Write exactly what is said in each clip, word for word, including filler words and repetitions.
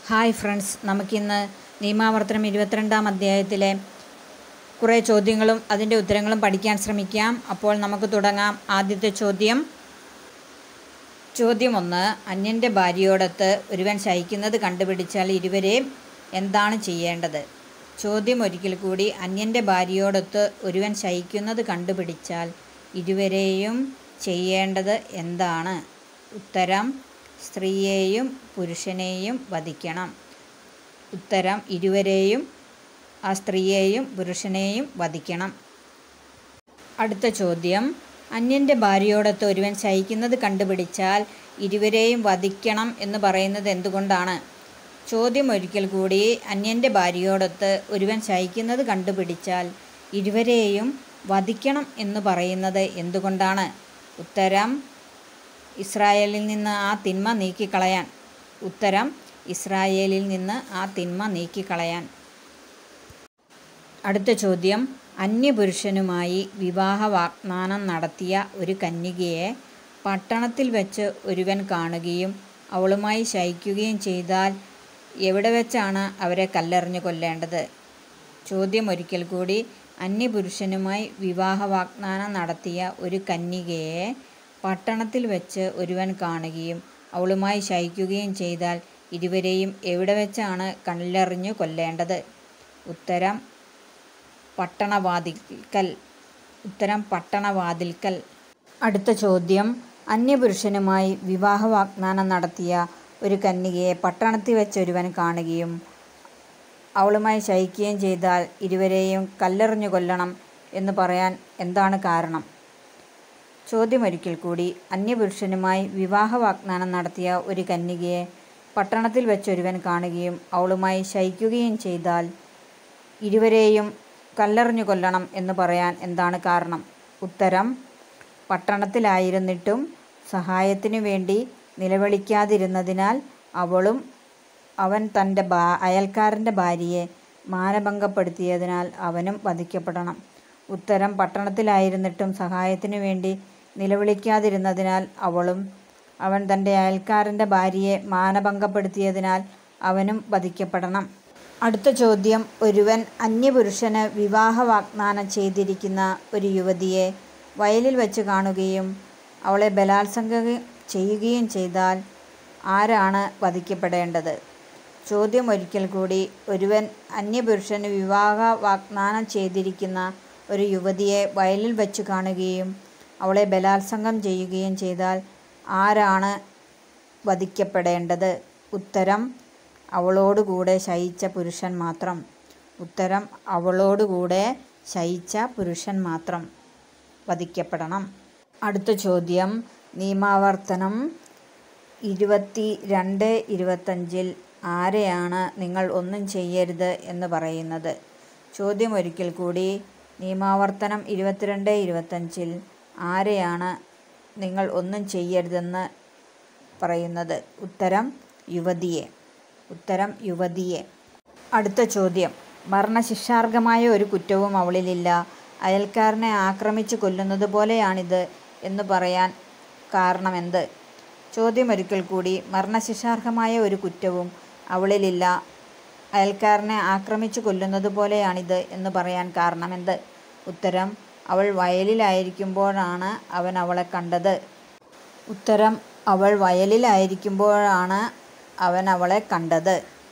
Hi friends, നമുക്കിന്ന് നിയമാവർത്തനം ഇരുപത്തിരണ്ടാം അധ്യായത്തിലെ കുറേ ചോദ്യങ്ങളും അതിൻ്റെ ഉത്തരങ്ങളും പഠിക്കാൻ ശ്രമിക്കാം. അപ്പോൾ നമുക്ക് തുടങ്ങാം. ആദ്യത്തെ ചോദ്യം ചോദ്യം ഒന്ന്. അന്യൻ്റെ ഭാര്യയോടൊത്ത് ഒരുവൻ ശയിക്കുന്നത് കണ്ടുപിടിച്ചാൽ ഇരുവരെയും എന്താണ് ചെയ്യേണ്ടത്? ചോദ്യം ഒരിക്കൽ കൂടി. അന്യൻ്റെ ഭാര്യയോടൊത്ത് ഒരുവൻ ശയിക്കുന്നത് കണ്ടുപിടിച്ചാൽ ഇരുവരെയും ചെയ്യേണ്ടത് എന്താണ്? ഉത്തരം സ്ത്രീയെയും പുരുഷനെയും വധിക്കണം. ഉത്തരം ഇരുവരെയും, ആ സ്ത്രീയെയും പുരുഷനെയും വധിക്കണം. അടുത്ത ചോദ്യം. അന്യൻ്റെ ഭാര്യയോടൊത്ത് ഒരുവൻ ശയിക്കുന്നത് കണ്ടുപിടിച്ചാൽ ഇരുവരെയും വധിക്കണം എന്ന് പറയുന്നത് എന്തുകൊണ്ടാണ്? ചോദ്യം ഒരിക്കൽ കൂടി. അന്യൻ്റെ ഭാര്യയോടൊത്ത് ഒരുവൻ ശയിക്കുന്നത് കണ്ടുപിടിച്ചാൽ ഇരുവരെയും വധിക്കണം എന്ന് പറയുന്നത് എന്തുകൊണ്ടാണ്? ഉത്തരം ഇസ്രായേലിൽ നിന്ന് ആ തിന്മ നീക്കിക്കളയാൻ. ഉത്തരം ഇസ്രായേലിൽ നിന്ന് ആ തിന്മ നീക്കിക്കളയാൻ. അടുത്ത ചോദ്യം. അന്യപുരുഷനുമായി വിവാഹ വാഗ്ദാനം നടത്തിയ ഒരു കന്യകയെ പട്ടണത്തിൽ വെച്ച് ഒരുവൻ കാണുകയും അവളുമായി ശയിക്കുകയും ചെയ്താൽ എവിടെ വെച്ചാണ് അവരെ കല്ലെറിഞ്ഞ് കൊല്ലേണ്ടത്? ചോദ്യം ഒരിക്കൽ കൂടി. അന്യപുരുഷനുമായി വിവാഹ വാഗ്ദാനം നടത്തിയ ഒരു കന്യകയെ പട്ടണത്തിൽ വെച്ച് ഒരുവൻ കാണുകയും അവളുമായി ശയിക്കുകയും ചെയ്താൽ ഇരുവരെയും എവിടെ വെച്ചാണ് കല്ലെറിഞ്ഞു കൊല്ലേണ്ടത്? ഉത്തരം പട്ടണവാതിൽക്കൽ. ഉത്തരം പട്ടണവാതിൽക്കൽ. അടുത്ത ചോദ്യം. അന്യപുരുഷനുമായി വിവാഹ വാഗ്ദാനം നടത്തിയ ഒരു കന്യകയെ പട്ടണത്തിൽ വെച്ച് ഒരുവൻ കാണുകയും അവളുമായി ശയിക്കുകയും ചെയ്താൽ ഇരുവരെയും കല്ലെറിഞ്ഞു കൊല്ലണം എന്ന് പറയാൻ എന്താണ് കാരണം? ചോദ്യം ഒരിക്കൽ കൂടി. അന്യപുരുഷനുമായി വിവാഹ വാഗ്ദാനം നടത്തിയ ഒരു കന്യകയെ പട്ടണത്തിൽ വെച്ചൊരുവൻ കാണുകയും അവളുമായി ശയിക്കുകയും ചെയ്താൽ ഇരുവരെയും കല്ലെറിഞ്ഞു കൊല്ലണം എന്ന് പറയാൻ എന്താണ് കാരണം? ഉത്തരം പട്ടണത്തിലായിരുന്നിട്ടും സഹായത്തിനു വേണ്ടി നിലവിളിക്കാതിരുന്നതിനാൽ അവളും അവൻ തൻ്റെ ഭാ അയൽക്കാരൻ്റെ ഭാര്യയെ മാനഭംഗപ്പെടുത്തിയതിനാൽ അവനും വധിക്കപ്പെടണം. ഉത്തരം പട്ടണത്തിലായിരുന്നിട്ടും സഹായത്തിനു വേണ്ടി നിലവിളിക്കാതിരുന്നതിനാൽ അവളും അവൻ തൻ്റെ അയൽക്കാരൻ്റെ ഭാര്യയെ മാനഭംഗപ്പെടുത്തിയതിനാൽ അവനും വധിക്കപ്പെടണം. അടുത്ത ചോദ്യം. ഒരുവൻ അന്യപുരുഷന് വിവാഹ വാഗ്ദാനം ചെയ്തിരിക്കുന്ന ഒരു യുവതിയെ വയലിൽ വെച്ച് കാണുകയും അവളെ ബലാത്സംഗം ചെയ്യുകയും ചെയ്താൽ ആരാണ് വധിക്കപ്പെടേണ്ടത്? ചോദ്യം ഒരിക്കൽ കൂടി. ഒരുവൻ അന്യപുരുഷന് വിവാഹ വാഗ്ദാനം ചെയ്തിരിക്കുന്ന ഒരു യുവതിയെ വയലിൽ വെച്ച് കാണുകയും അവളെ ബലാത്സംഗം ചെയ്യുകയും ചെയ്താൽ ആരാണ് വധിക്കപ്പെടേണ്ടത്? ഉത്തരം അവളോടുകൂടെ ശയിച്ച പുരുഷൻ മാത്രം. ഉത്തരം അവളോടുകൂടെ ശയിച്ച പുരുഷൻ മാത്രം വധിക്കപ്പെടണം. അടുത്ത ചോദ്യം. നിയമാവർത്തനം ഇരുപത്തി രണ്ട് ഇരുപത്തഞ്ചിൽ ആരെയാണ് നിങ്ങൾ ഒന്നും ചെയ്യരുത് എന്ന് പറയുന്നത്? ചോദ്യം ഒരിക്കൽ കൂടി. നിയമാവർത്തനം ഇരുപത്തിരണ്ട് ഇരുപത്തഞ്ചിൽ ആരെയാണ് നിങ്ങൾ ഒന്നും ചെയ്യരുതെന്ന് പറയുന്നത്? ഉത്തരം യുവതിയെ. ഉത്തരം യുവതിയെ. അടുത്ത ചോദ്യം. മരണശിക്ഷാർഹമായ ഒരു കുറ്റവും അവളിലില്ല. അയൽക്കാരനെ ആക്രമിച്ച് കൊല്ലുന്നത് പോലെയാണിത് എന്ന് പറയാൻ കാരണമെന്ത്? ചോദ്യം ഒരിക്കൽ കൂടി. മരണശിക്ഷാർഹമായ ഒരു കുറ്റവും അവളിലില്ല. അയൽക്കാരനെ ആക്രമിച്ച് കൊല്ലുന്നത് പോലെയാണിത് എന്ന് പറയാൻ കാരണമെന്ത്? ഉത്തരം അവൾ വയലിലായിരിക്കുമ്പോഴാണ് അവൻ അവളെ കണ്ടത്. ഉത്തരം അവൾ വയലിലായിരിക്കുമ്പോഴാണ് അവൻ അവളെ കണ്ടത്.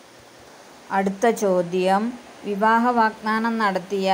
അടുത്ത ചോദ്യം. വിവാഹ വാഗ്ദാനം നടത്തിയ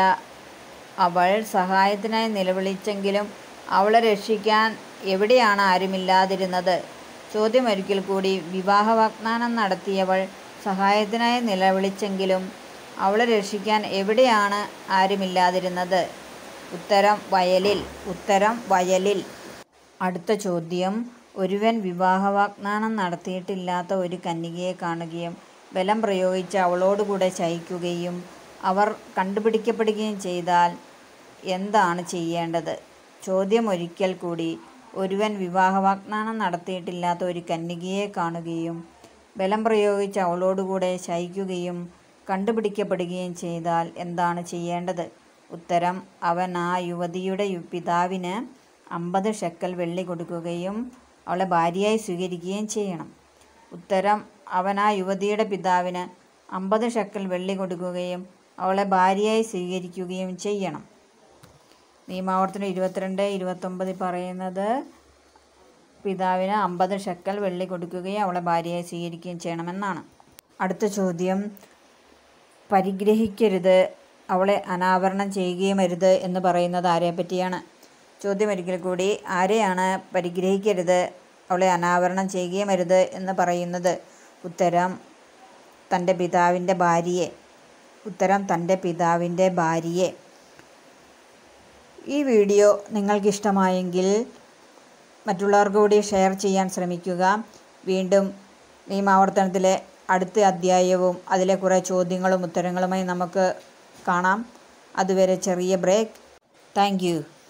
അവൾ സഹായത്തിനായി നിലവിളിച്ചെങ്കിലും അവളെ രക്ഷിക്കാൻ എവിടെയാണ് ആരുമില്ലാതിരുന്നത്? ചോദ്യം ഒരിക്കൽ കൂടി. വിവാഹ വാഗ്ദാനം നടത്തിയവൾ സഹായത്തിനായി നിലവിളിച്ചെങ്കിലും അവളെ രക്ഷിക്കാൻ എവിടെയാണ് ആരുമില്ലാതിരുന്നത്? ഉത്തരം വയലിൽ. ഉത്തരം വയലിൽ. അടുത്ത ചോദ്യം. ഒരുവൻ വിവാഹ വാഗ്ദാനം നടത്തിയിട്ടില്ലാത്ത ഒരു കന്യകയെ കാണുകയും ബലം പ്രയോഗിച്ച് അവളോടുകൂടെ ശയിക്കുകയും അവർ കണ്ടുപിടിക്കപ്പെടുകയും ചെയ്താൽ എന്താണ് ചെയ്യേണ്ടത്? ചോദ്യം ഒരിക്കൽ കൂടി. ഒരുവൻ വിവാഹ വാഗ്ദാനം നടത്തിയിട്ടില്ലാത്ത ഒരു കന്യകയെ കാണുകയും ബലം പ്രയോഗിച്ച് അവളോടുകൂടെ ശയിക്കുകയും കണ്ടുപിടിക്കപ്പെടുകയും ചെയ്താൽ എന്താണ് ചെയ്യേണ്ടത്? ഉത്തരം അവൻ ആ യുവതിയുടെ പിതാവിന് അമ്പത് ഷെക്കൽ വെള്ളി കൊടുക്കുകയും അവളെ ഭാര്യയായി സ്വീകരിക്കുകയും ചെയ്യണം. ഉത്തരം അവൻ ആ യുവതിയുടെ പിതാവിന് അമ്പത് ഷെക്കൽ വെള്ളി കൊടുക്കുകയും അവളെ ഭാര്യയായി സ്വീകരിക്കുകയും ചെയ്യണം. നിയമാവർത്തനം ഇരുപത്തിരണ്ട് ഇരുപത്തൊമ്പതിൽ പറയുന്നത് പിതാവിന് അമ്പത് ഷെക്കൽ വെള്ളി കൊടുക്കുകയും അവളെ ഭാര്യയായി സ്വീകരിക്കുകയും ചെയ്യണമെന്നാണ്. അടുത്ത ചോദ്യം, പരിഗ്രഹിക്കരുത്, അവളെ അനാവരണം ചെയ്യുകയും അരുത് എന്ന് പറയുന്നത് ആരെ പറ്റിയാണ്? ചോദ്യം ഒരിക്കൽ കൂടി, ആരെയാണ് പരിഗ്രഹിക്കരുത്, അവളെ അനാവരണം ചെയ്യുകയും അരുത് എന്ന് പറയുന്നത്? ഉത്തരം തൻ്റെ പിതാവിൻ്റെ ഭാര്യയെ. ഉത്തരം തൻ്റെ പിതാവിൻ്റെ ഭാര്യയെ. ഈ വീഡിയോ നിങ്ങൾക്കിഷ്ടമായെങ്കിൽ മറ്റുള്ളവർക്ക് കൂടി ഷെയർ ചെയ്യാൻ ശ്രമിക്കുക. വീണ്ടും നിയമാവർത്തനത്തിലെ അടുത്ത അധ്യായവും അതിലെ കുറേ ചോദ്യങ്ങളും ഉത്തരങ്ങളുമായി നമുക്ക് കാണാം. അതുവരെ ചെറിയ ബ്രേക്ക്. Thank you.